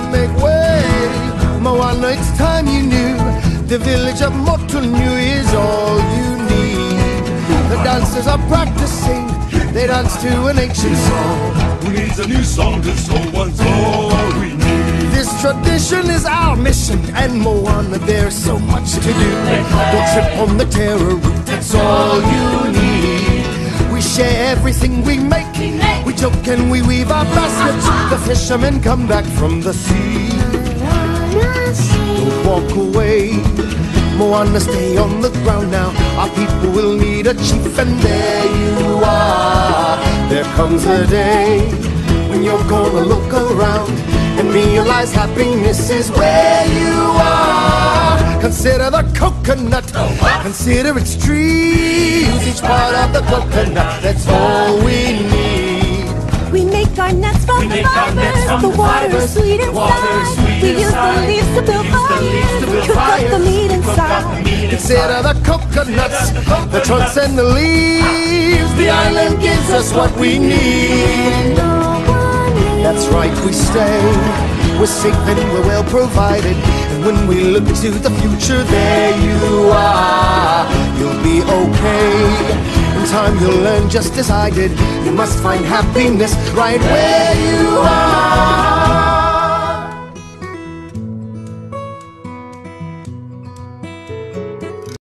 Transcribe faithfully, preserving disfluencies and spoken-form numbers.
make way. Moana, it's time you knew. The village of Motunui is all you need. The dancers are practicing. They dance to an ancient song. Who needs a new song? This old one's all we need. This tradition is our mission, and Moana, there's so much to do. Don't trip on the terror route, that's all you need. We share everything we make. We joke and we weave our baskets. The fishermen come back from the sea. Don't walk away, Moana, stay on the ground now. Our people will need a chief, and there you are. There comes a day when you're gonna look around and realize happiness is where you are. Consider the coconut, consider its trees. Each part of the coconut, that's all we need. We make our nets from the fibers. The water is sweet inside. We use the leaves to build fires. Cook up the meat inside. Consider the coconuts, the trunks and the leaves. The island gives us what we need. That's right, we stay. We're safe and we're well provided. And when we look to the future, there you are. You'll be okay. In time you'll learn just as I did. You must find happiness right where you are.